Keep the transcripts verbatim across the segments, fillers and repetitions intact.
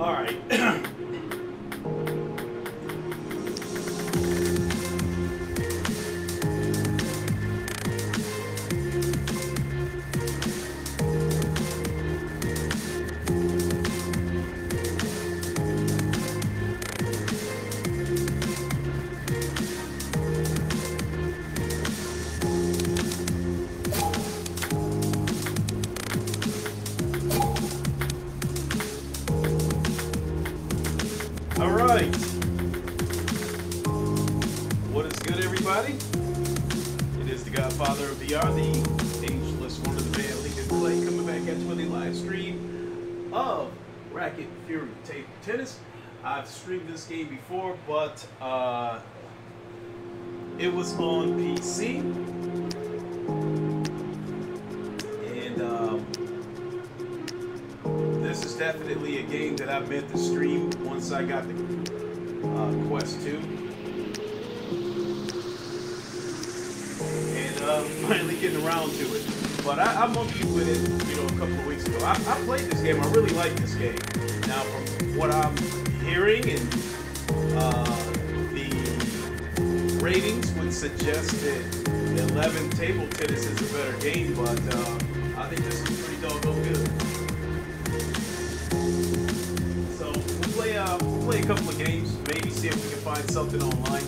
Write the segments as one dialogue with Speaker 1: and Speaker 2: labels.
Speaker 1: All right. All right. What is good, everybody? It is the Godfather of V R, the ageless one of the band Lincoln Clay, coming back at you with a live stream of Racket Fury Table Tennis. I've streamed this game before, but uh, it was on P C, and um, this is definitely a game that I meant to stream once I got the uh, Quest two. And uh, finally getting around to it. But I, I monkeyed with it, you know, a couple of weeks ago. I, I played this game. I really like this game. Now, from what I'm hearing, and uh, the ratings would suggest that eleven Table Tennis is a better game, but uh, I think this is pretty doggone good. So we'll play, uh, we'll play a couple of games, maybe see if we can find something online.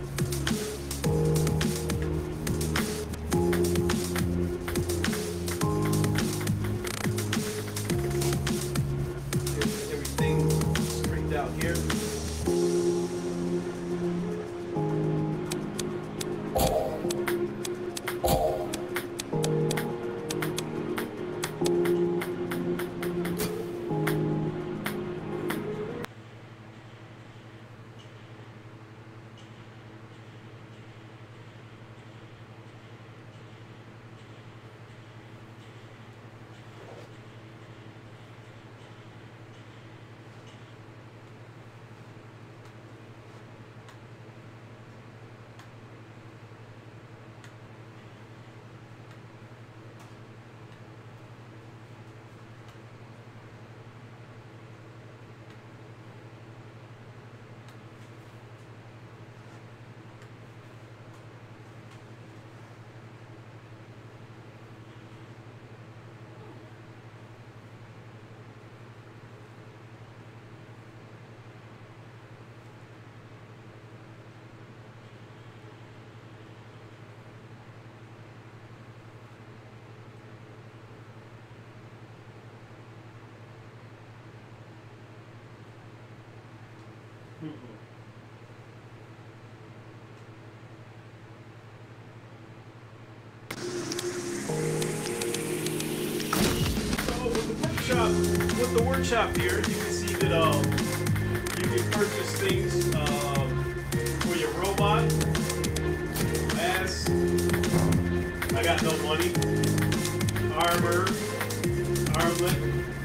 Speaker 1: With the workshop here, you can see that um, you can purchase things um, for your robot. Mask. I got no money. Armor. Armlet.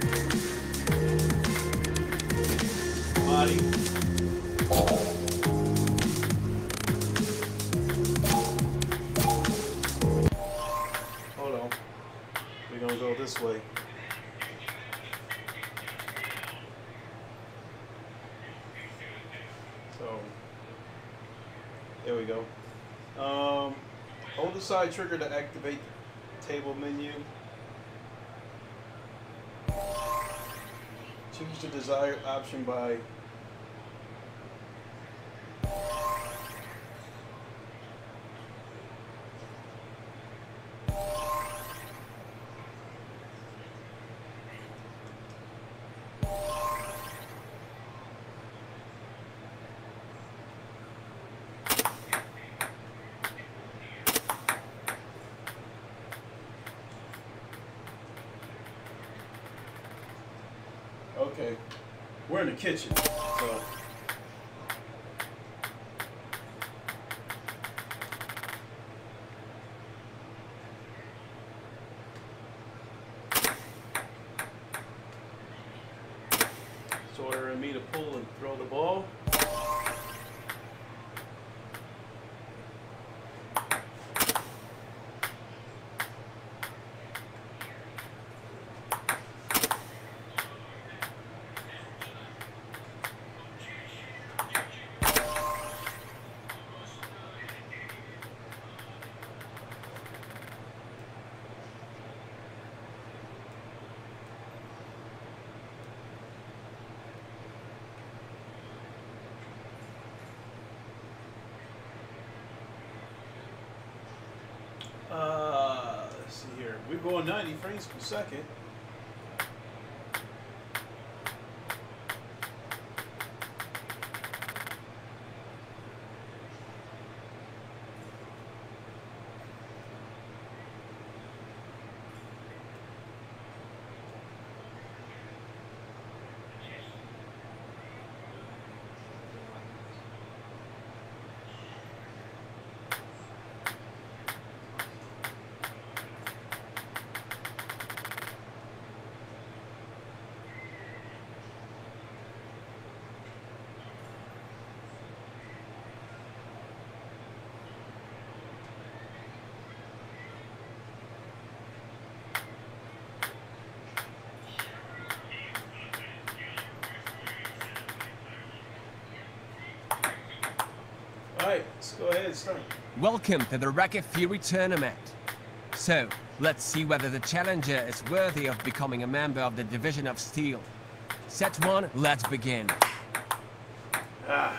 Speaker 1: Body. Hold on. We're gonna go this way. So, there we go. Um, hold the side trigger to activate the table menu. Choose the desired option by Okay, we're in the kitchen, so it's ordering me to pull and throw the ball. We're going ninety frames per second. Alright, let's go ahead and start.
Speaker 2: Welcome to the Racket Fury tournament. So, let's see whether the challenger is worthy of becoming a member of the Division of Steel. Set one, let's begin.
Speaker 1: Ah.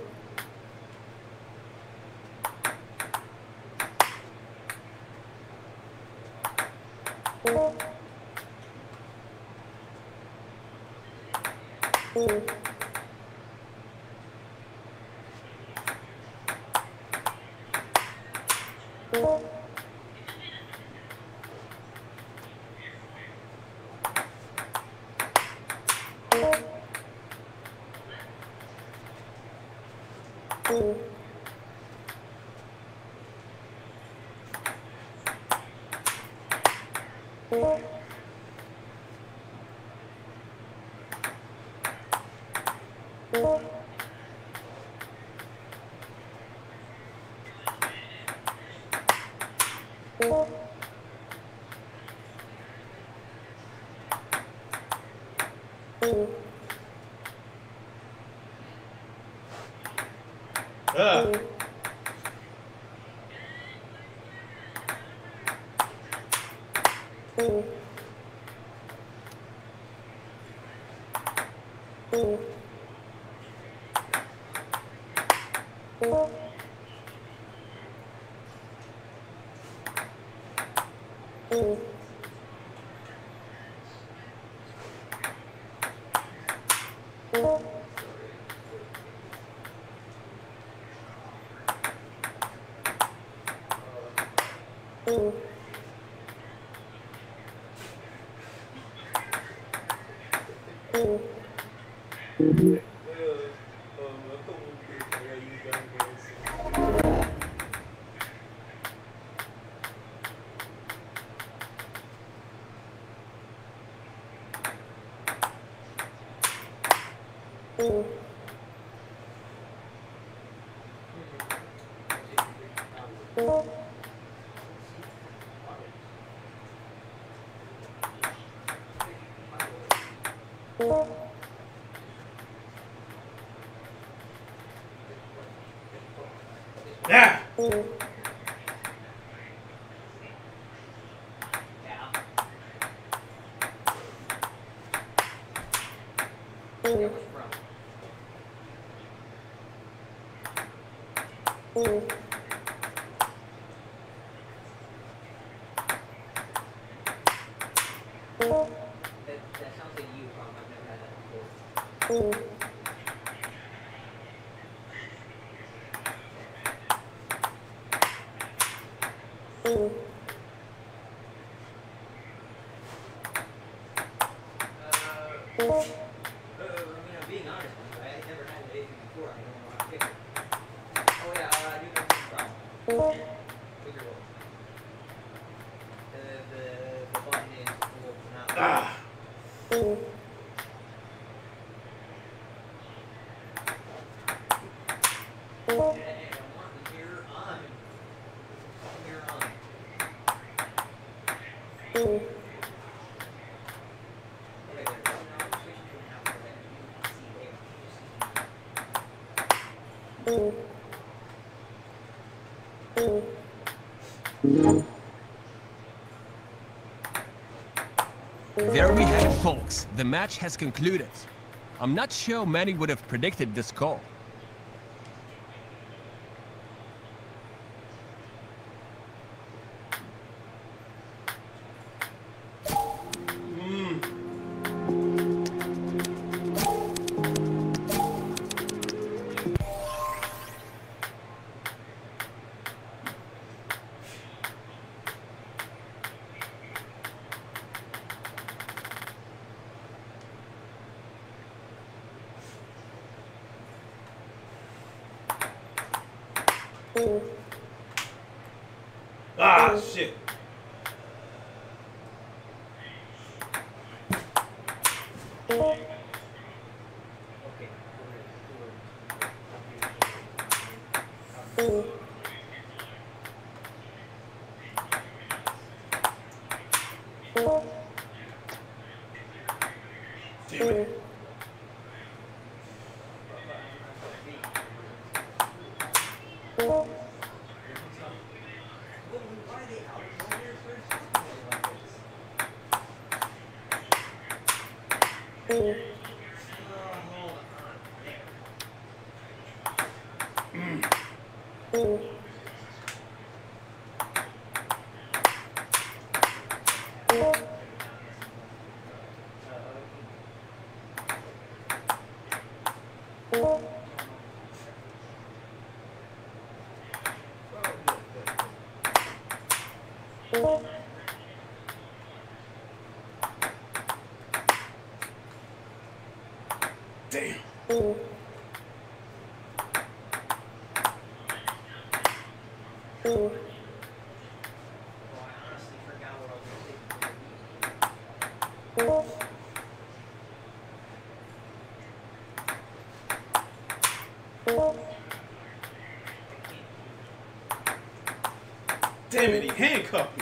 Speaker 1: Ah. Yeah.
Speaker 3: That, that sounds like you, Tom. I've never had that before. Uh, uh, I mean, I'm being honest with you. I had never had an Aiden before. I don't know how to pick it. Oh, yeah, uh, I do know some problem. Bigger one. The, the, the button is full of not.
Speaker 1: Ah.
Speaker 3: And I want the mirror on. Mirror on. Okay, there. So now we're switching to an output that you can see there.
Speaker 2: There we have it, folks. The match has concluded. I'm not sure many would have predicted this score.
Speaker 1: Ah, shit. Damn it. Damn. Damn it, he handcuffed me.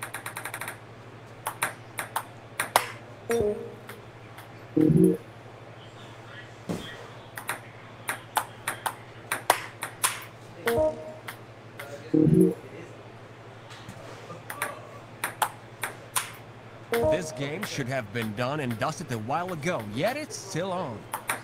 Speaker 2: This game should have been done and dusted a while ago, yet it's still on.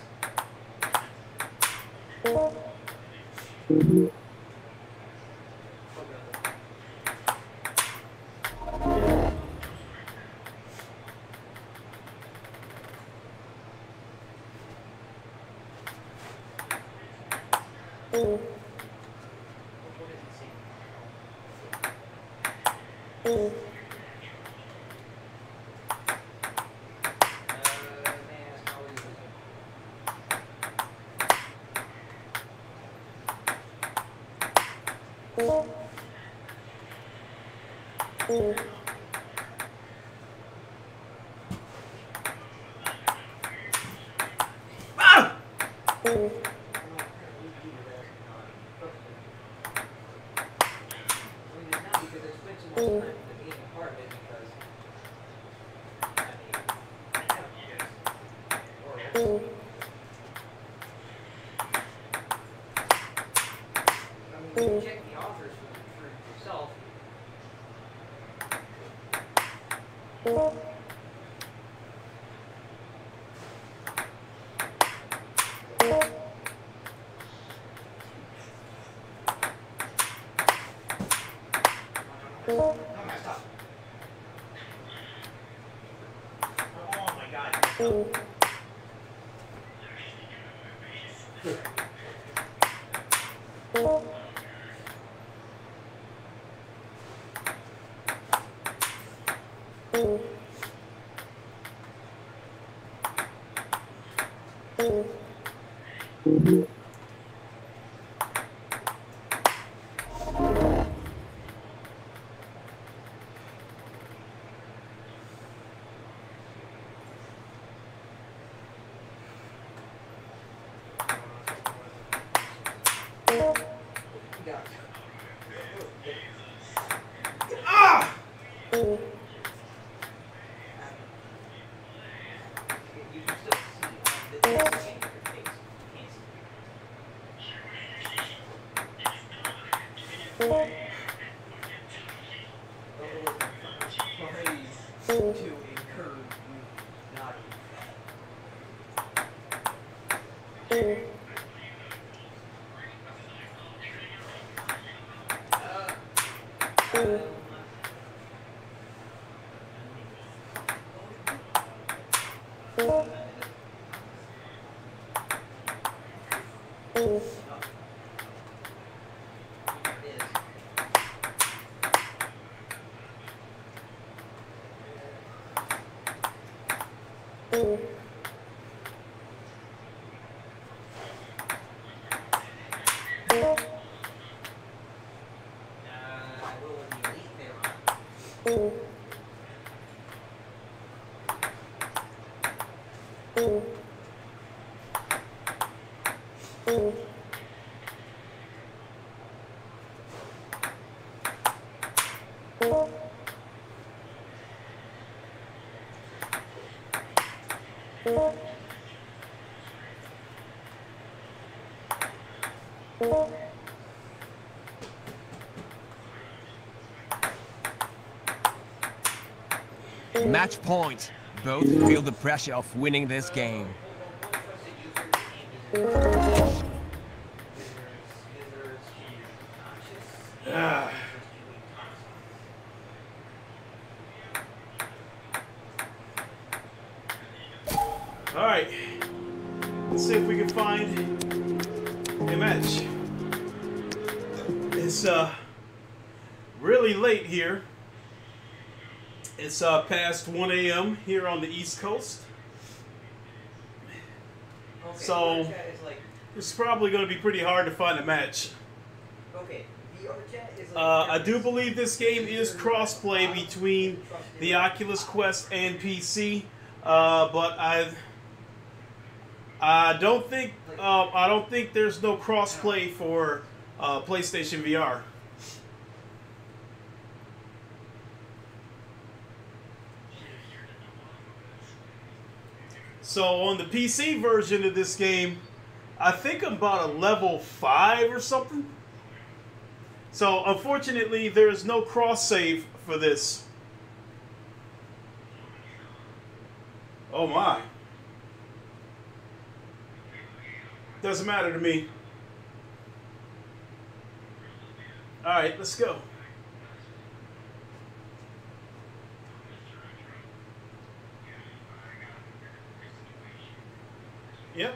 Speaker 3: Check the offers for, for yourself. Oh my God.
Speaker 1: Ah!
Speaker 3: You can still see the your face. You can't see. To encourage you not to. Uh,
Speaker 2: Match point. Both feel the pressure of winning this game.
Speaker 1: Ah. All right, let's see if we can find a match. It's uh really late here. It's uh past one A M here on the East Coast.
Speaker 3: Okay,
Speaker 1: So
Speaker 3: V R chat is like,
Speaker 1: it's probably going to be pretty hard to find a match.
Speaker 3: okay, V R chat is like
Speaker 1: Uh, I do believe this game is crossplay between the Oculus Quest and P C, uh, but I I don't think uh, I don't think there's no crossplay for uh, PlayStation V R. So on the P C version of this game, I think I'm about a level five or something. So unfortunately, there is no cross save for this. Oh my. Doesn't matter to me. All right, let's go. Yep.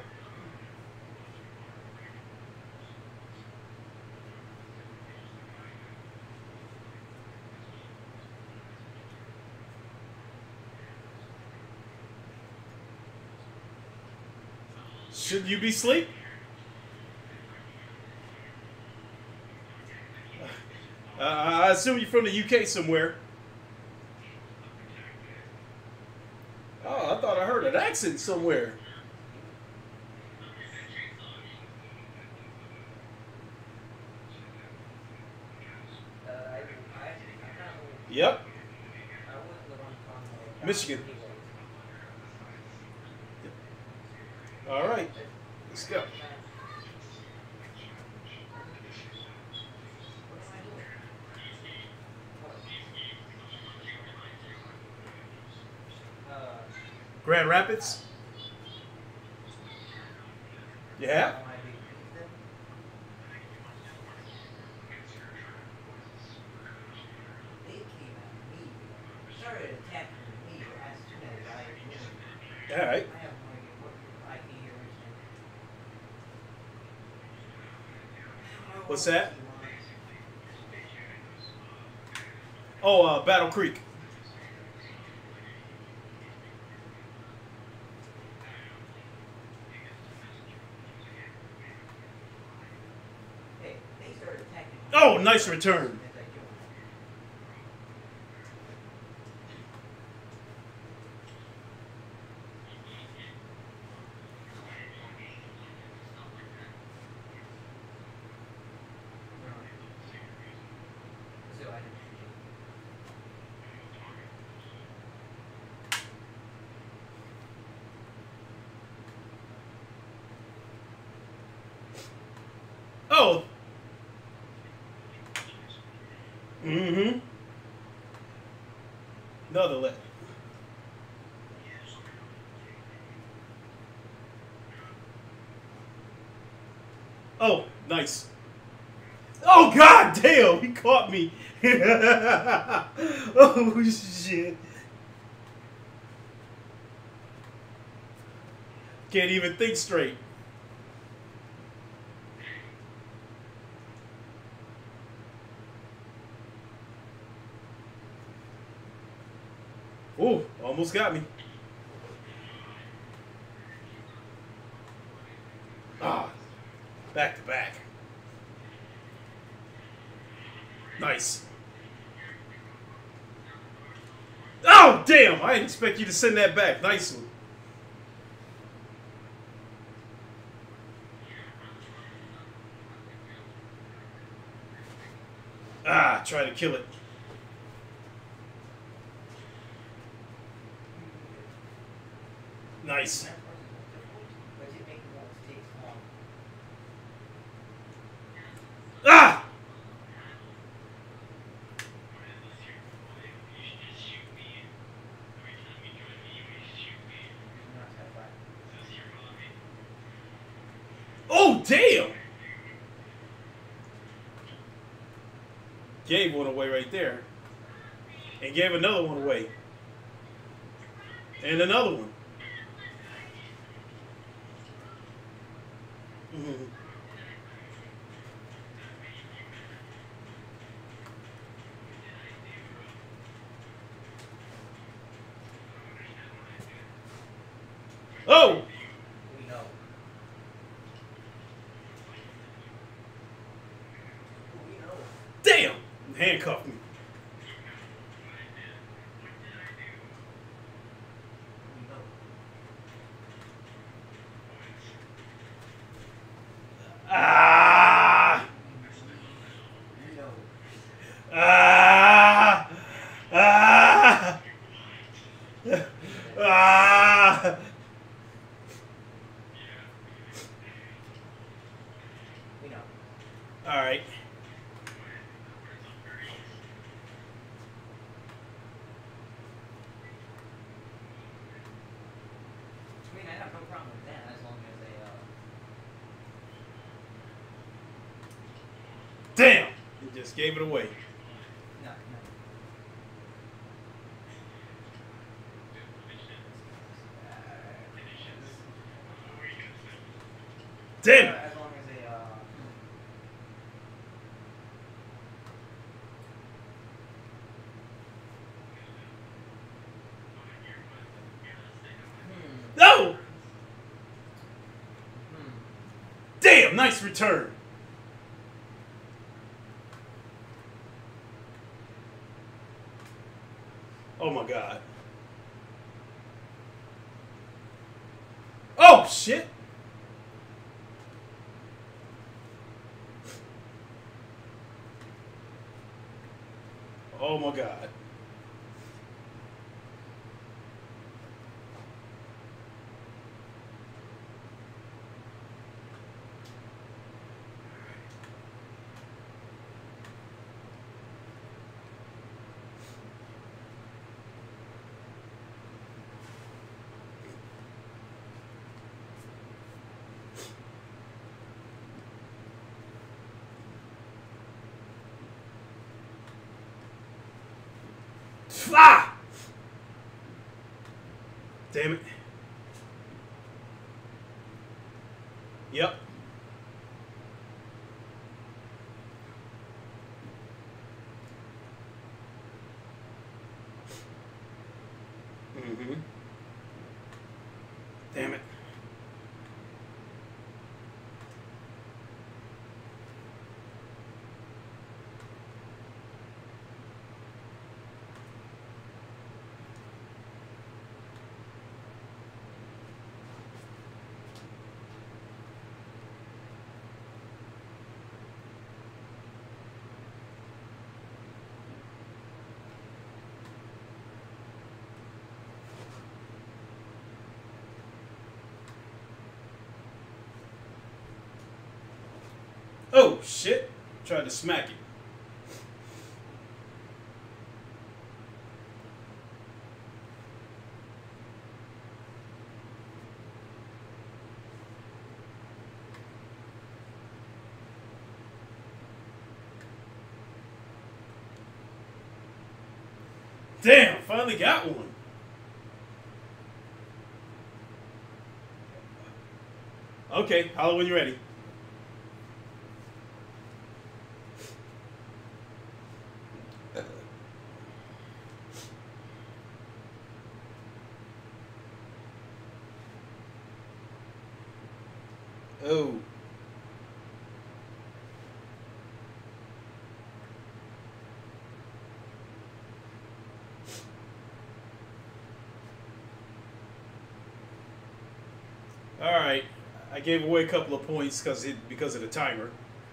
Speaker 1: Should you be asleep? Uh, I assume you're from the U K somewhere. Oh, I thought I heard an accent somewhere.
Speaker 3: Uh, I, I, I kind of,
Speaker 1: Yep.
Speaker 3: I wouldn't live on, on
Speaker 1: Michigan. All right, let's go. Grand Rapids? Yeah?
Speaker 3: They came at me, started attacking me as soon as I moved.
Speaker 1: All right.
Speaker 3: I have no idea what I can hear anything.
Speaker 1: What's that? Oh, uh, Battle Creek.
Speaker 3: Hey, they started attacking me.
Speaker 1: Oh, nice return.
Speaker 3: As I joined. So I didn't.
Speaker 1: Oh. Mm-hmm. Another leg. Oh, nice. Oh, god damn, he caught me. Oh, shit. Can't even think straight. Oh, almost got me. Ah, back to back. Oh, damn. I didn't expect you to send that back. Nice one. Ah, try to kill it. Nice. Ah! Oh, damn! Gave one away right there. And gave another one away. And another one. Mm-hmm. Oh!
Speaker 3: We know. We know.
Speaker 1: Damn! Handcuffed me.
Speaker 3: We know.
Speaker 1: Ah!
Speaker 3: We know.
Speaker 1: Ah! Ah! Ah!
Speaker 3: We know.
Speaker 1: All right.
Speaker 3: I mean, I have no problem with that as long as they, uh...
Speaker 1: Damn! He just gave it away.
Speaker 3: No, no.
Speaker 1: Damn it!
Speaker 3: As long as they, uh... Hmm.
Speaker 1: No!
Speaker 3: Hmm.
Speaker 1: Damn! Nice return. Oh my god. Oh shit! Oh my god. Ah! Damn it. Yep. Mm-hmm. Damn it. Oh shit. Tried to smack it. Damn, finally got one. Okay, holler when you're ready. Oh. All right. I gave away a couple of points because it because of the timer.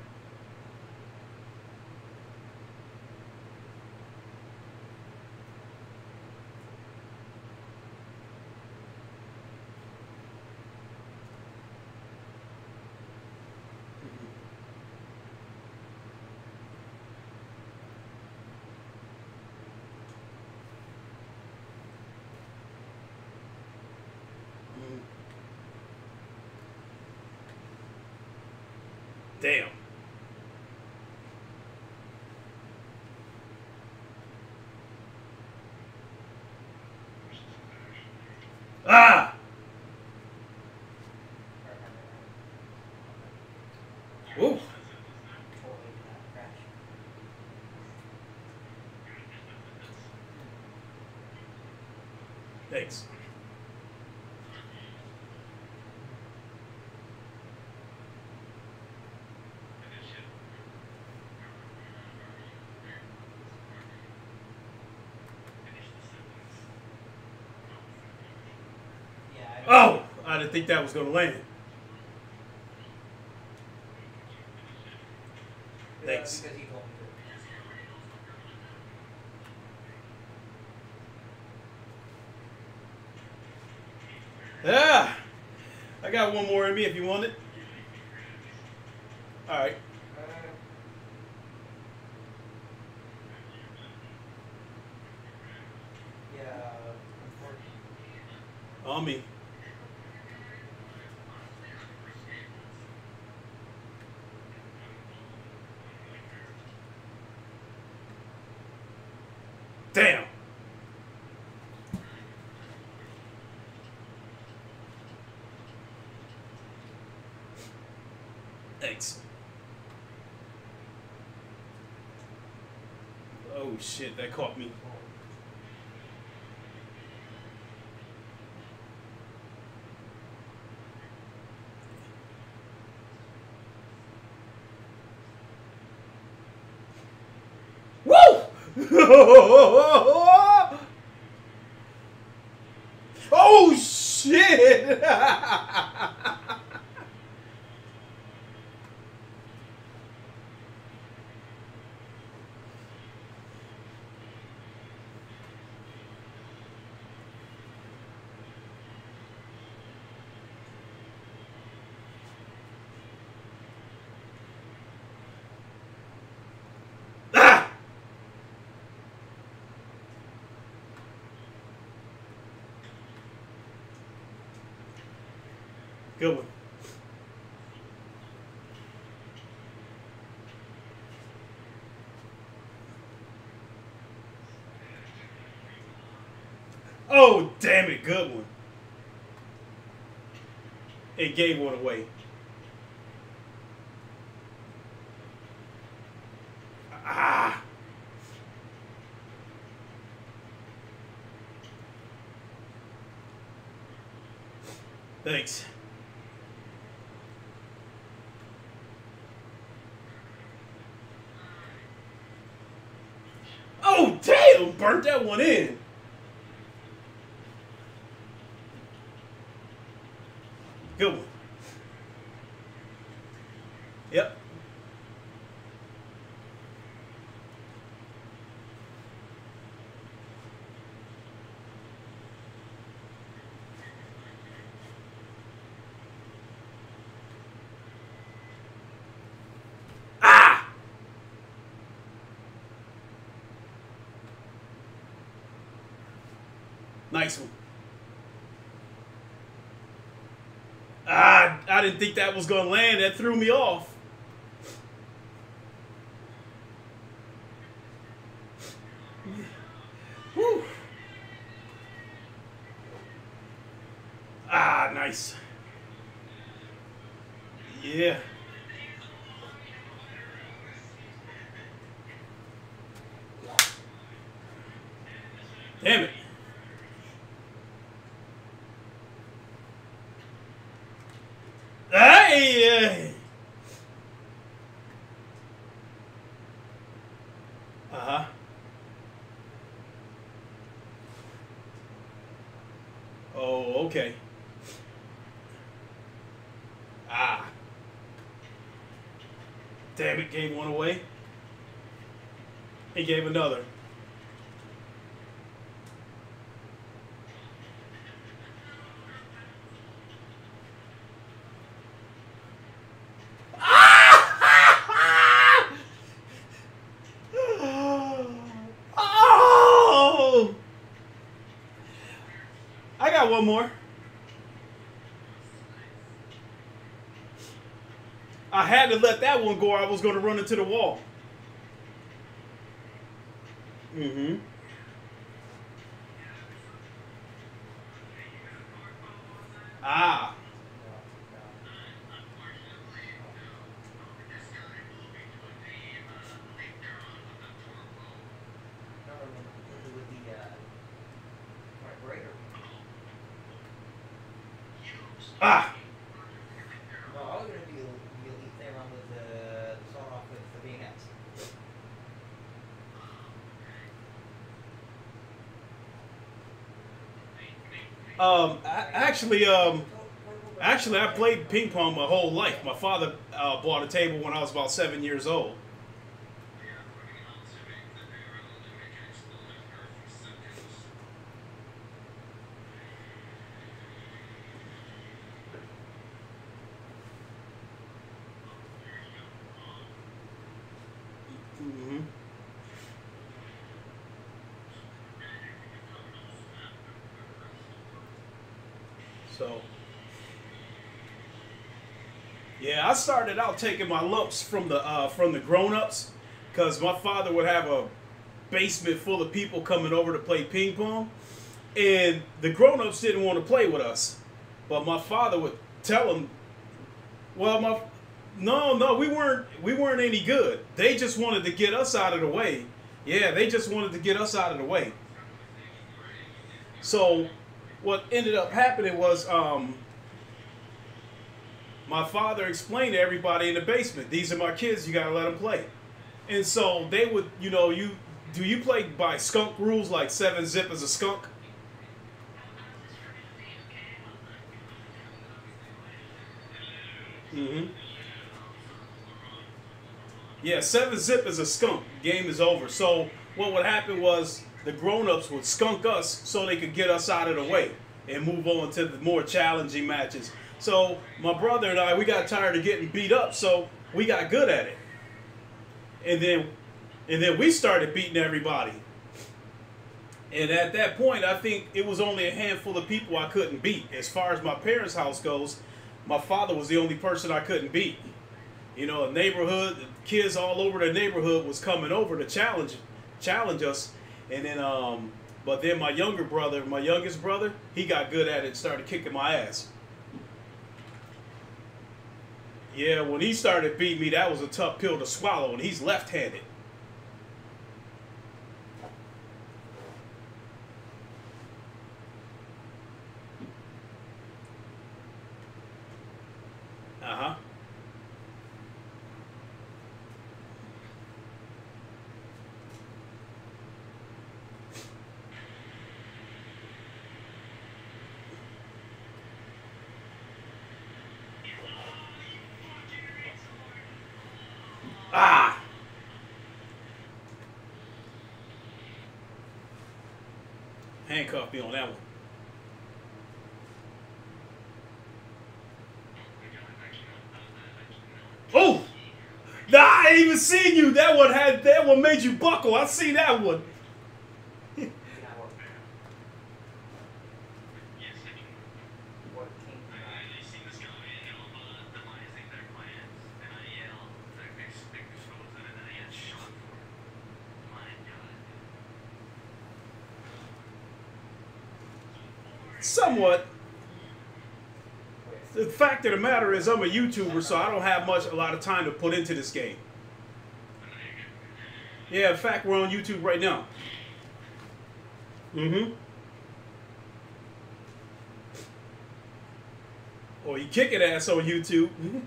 Speaker 1: Damn. Ah! Ooh. Thanks. Oh, I didn't think that was going to land. Thanks.
Speaker 3: Because he told me to.
Speaker 1: Yeah. I got one more in me if you want it. All right.
Speaker 3: Yeah.
Speaker 1: On me. Damn. Thanks. Oh shit, that caught me. Woo! Oh shit! Ah! Good one. Oh, damn it. Good one. It gave one away. Ah. Thanks. Oh, damn. Burnt that one in. Good one. Yep. Ah! Nice one. Ah, I didn't think that was going to land. That threw me off. Whew. Ah, nice. Yeah. Damn it. Hey! Uh-huh. Oh, okay. Damn it, gave one away. He gave another. Oh! I got one more. I had to let that one go or I was going to run into the wall. Mm-hmm. Ah. Ah.
Speaker 3: No, I was going to be the elite thing around with the sawed off with the bayonets.
Speaker 1: Um, I, actually, um, actually, I played ping pong my whole life. My father uh, bought a table when I was about seven years old. Mm-hmm. So, yeah, I started out taking my lumps from the uh, from the grown-ups because my father would have a basement full of people coming over to play ping pong, and the grown-ups didn't want to play with us, but my father would tell them, "Well, my no, no, we weren't we weren't any good. They just wanted to get us out of the way. Yeah, they just wanted to get us out of the way." So what ended up happening was um, my father explained to everybody in the basement, "These are my kids, you gotta let them play." And so they would, you know, you do you play by skunk rules like seven zip is a skunk? Mm-hmm. Yeah, seven zip is a skunk. Game is over. So what would happen was the grown-ups would skunk us so they could get us out of the way and move on to the more challenging matches. So my brother and I, we got tired of getting beat up, so we got good at it. And then and then we started beating everybody. And at that point, I think it was only a handful of people I couldn't beat. As far as my parents' house goes, my father was the only person I couldn't beat. You know, a neighborhood, kids all over the neighborhood was coming over to challenge challenge us. And then, um, but then my younger brother, my youngest brother, he got good at it and started kicking my ass. Yeah, when he started beating me, that was a tough pill to swallow, and he's left-handed. Uh-huh. Ah! Handcuff me on that one. Oh! Nah, I ain't even seen you. That one had that one made you buckle. I see that one. Somewhat. The fact of the matter is I'm a YouTuber, so I don't have much, a lot of time to put into this game. Yeah, in fact, we're on YouTube right now. Mm-hmm. Or you kicking ass on YouTube. Mm-hmm.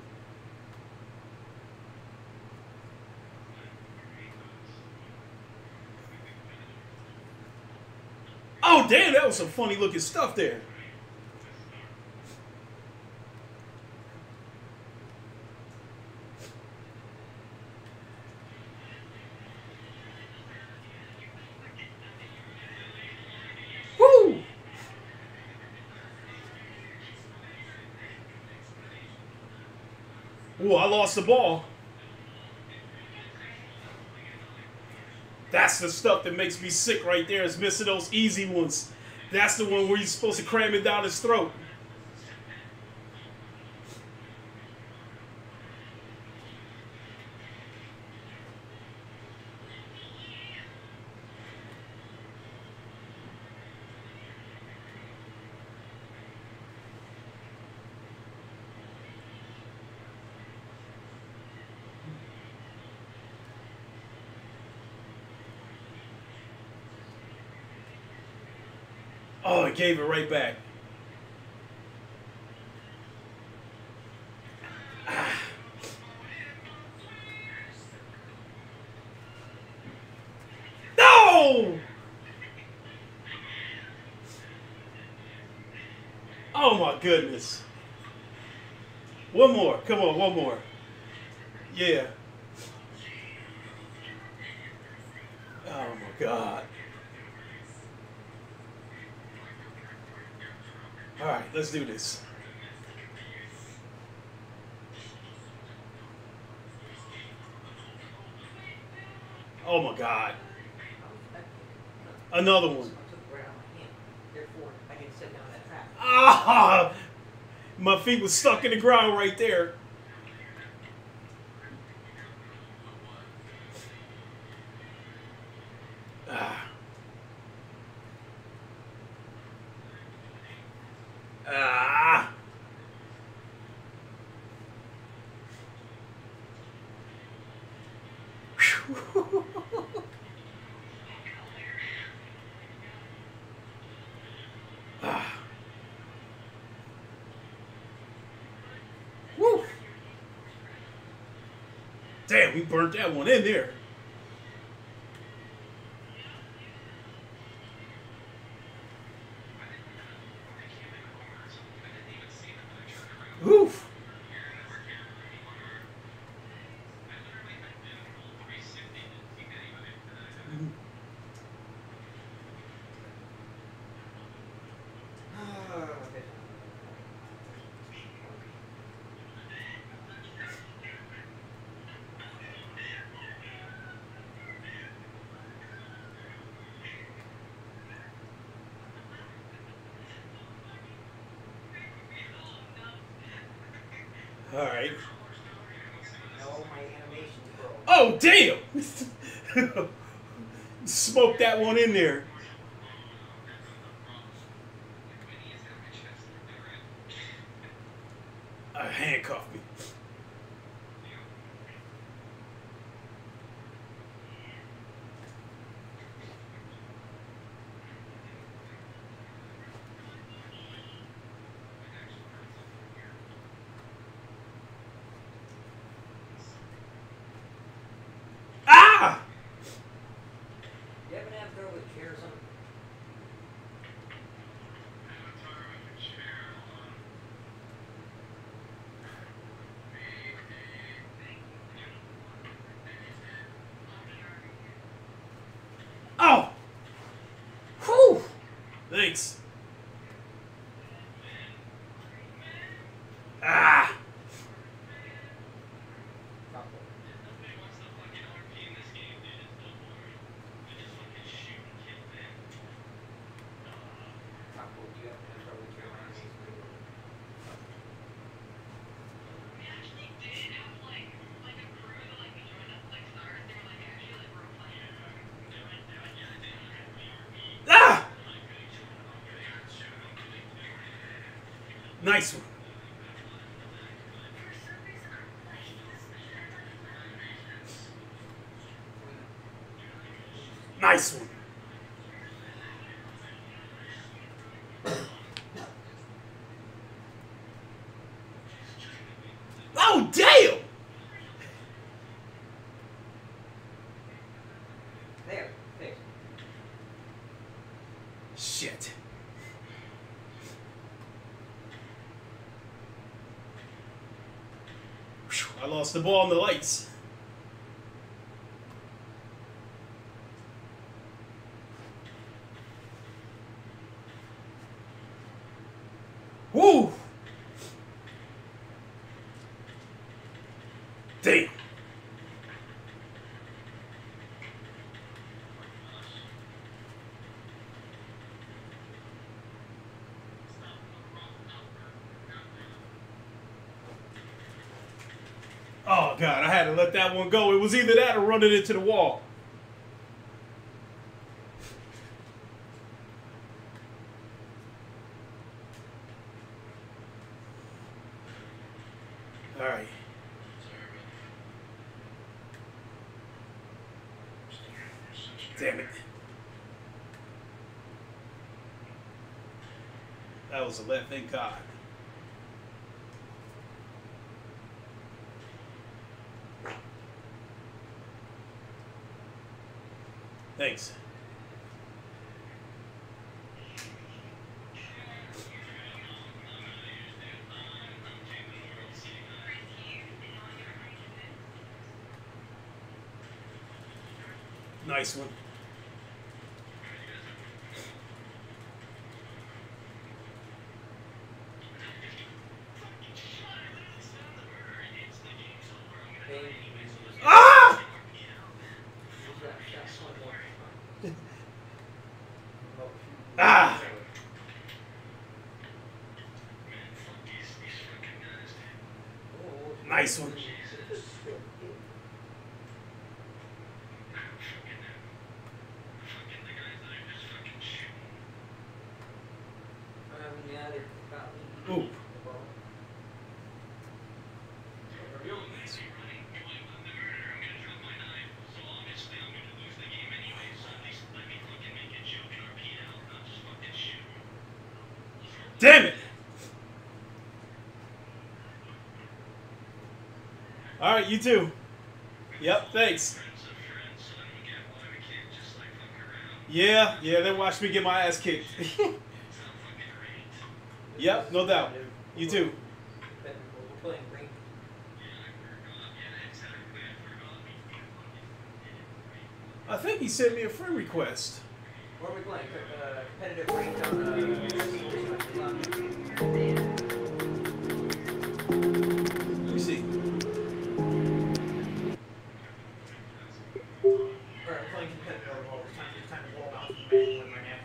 Speaker 1: Oh, damn, that was some funny looking stuff there. Ooh, I lost the ball. That's the stuff that makes me sick right there, is missing those easy ones. That's the one where you're supposed to cram it down his throat. Oh, it gave it right back. Ah. No! Oh my goodness. One more. Come on, one more. Yeah. Oh my God. All right, let's do this. Oh my God. Another one. Ah! My feet was stuck in the ground right there. Ah. Ah. Ah. Woo. Damn, we burnt that one in there. Oof. All right. Oh, damn! Smoked that one in there. Uh, handcuffed me. Ah!
Speaker 3: You have an avatar with a chair or something?
Speaker 1: Oh! Whew! Thanks. Ah! Ah! Nice one. Nice one. Oh, damn!
Speaker 3: There, fixed.
Speaker 1: Shit. Whew, I lost the ball in the lights. Woo! Damn. Oh, God, I had to let that one go. It was either that or running into the wall. All right. Damn it. That was a left, thank God. Thanks. Nice one. Ah! Ah! Nice one. Ooh. Damn it! All right, you too. Yep, thanks. Yeah, yeah, they watched me get my ass kicked. Yep, no doubt. You too. I think he sent me a friend request.
Speaker 3: What are we playing? Uh, competitive rank on uh,
Speaker 1: Let me see.
Speaker 3: Alright, we're playing competitive overall. It's time, it's time to roll out from the manual right now.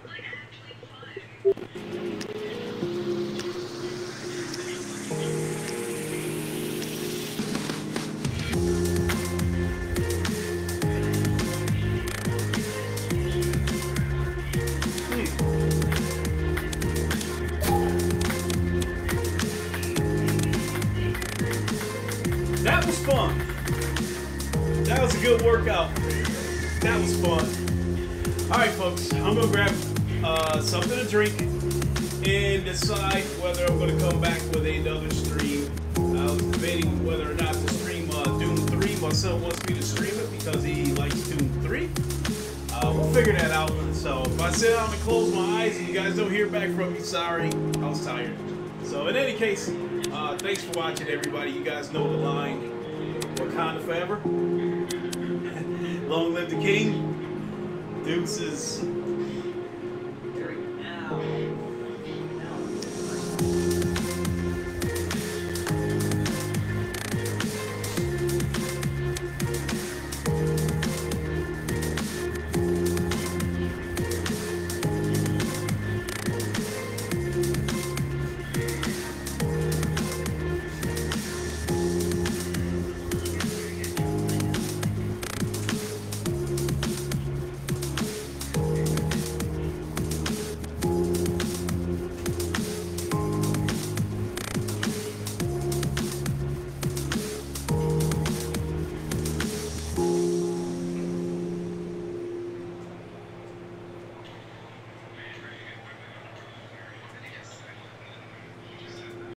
Speaker 1: That was fun. That was a good workout. That was fun. All right, folks. I'm gonna grab uh, something to drink and decide whether I'm gonna come back with another stream. I was debating whether or not to stream uh, Doom three. My son wants me to stream it because he likes Doom three. Uh, we'll figure that out. So if I sit down and close my eyes and you guys don't hear back from me, sorry. I was tired. So in any case, uh, thanks for watching, everybody. You guys know the line. Wakanda forever. Long live the king. Deuces.
Speaker 3: There we go. Now.